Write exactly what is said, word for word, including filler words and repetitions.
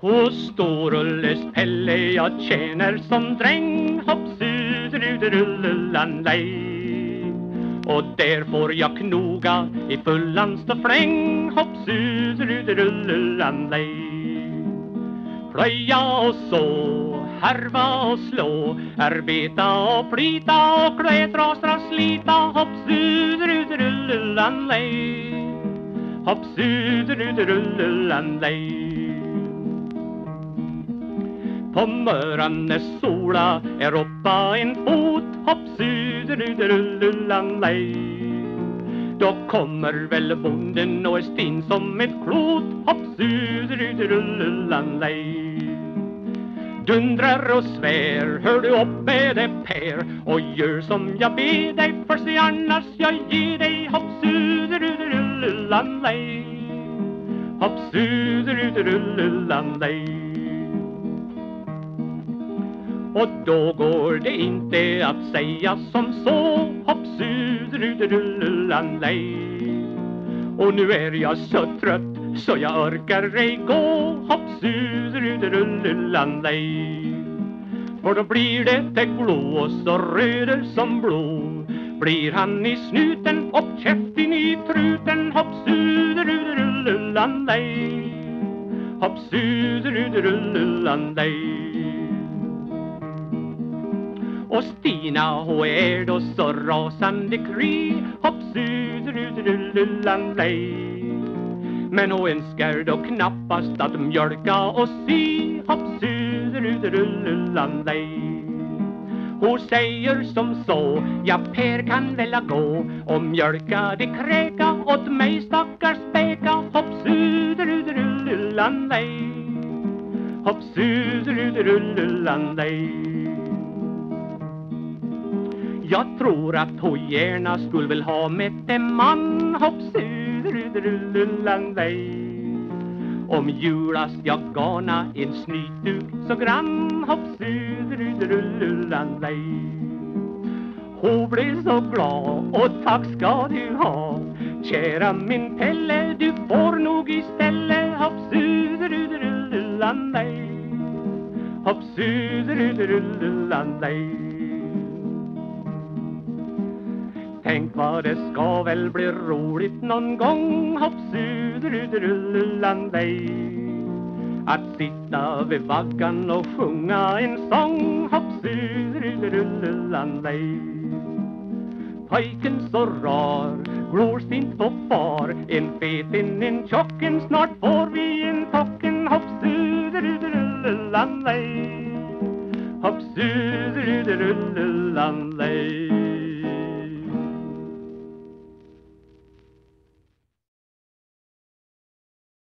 Hos Storulles Pelle jag tjänar som dräng, hoppsuderudrullullallej. Och där får jag knoga i fullan stafräng, hoppsuderudrullullallej. Plöja och så, harva och slå, arbeta och plita och klättra slita, hoppsuderudrullullallej. Hoppsuderudrullullallej. På morgonen sola är uppa en fot, hoppsuderudrullullallej. Då kommer väl bonden och är stinn som ett klot, hoppsuderudrullullallej. Dundrar och svär, hör du upp med det Per, och gör som jag ber dig, för se annars jag ger dig, hoppsuderudrullullallej. Hoppsuderudrullullallej. Och då går det inte att säga som så, hoppsuderudrullullallej. Och nu är jag så trött så jag orkar ej gå, hoppsuderudrullullallej. För då blir det ett blå så röder som blod, blir han i snuten och käften i truten, hoppsuderudrullullallej. Hoppsuderudrullullallej. Och Stina hon är då så rasande kry, hoppsuderudrullullallej. Men hon önskar då knappast att mjölka och sy, hoppsuderudrullullallej. Hon säger som så, ja Per kan väl gå och mjölka det kräka åt mig stackars späka, hoppsuderudrullullallej. Hoppsuderudrullullallej. Jag tror att hon gärna skulle vill ha med en man, hoppsuderudrullullallej. Om julas jag gana en snytduk så grann, hoppsuderudrullullallej. Hon blir så glad och tack ska du ha, kära min Pelle, du får nog istället, hoppsuderudrullullallej. Hoppsuderudrullullallej. Tänk vad det ska väl bli roligt någon gång, hoppsuderudrullullallej. Att sitta vid vaggan och sjunga en sång, hoppsuderudrullullallej. Pojken så rar, glor stint på far, en fet in en tjocken, snart får vi en tocken, hoppsuderudrullullallej. Hoppsuderudrullullallej.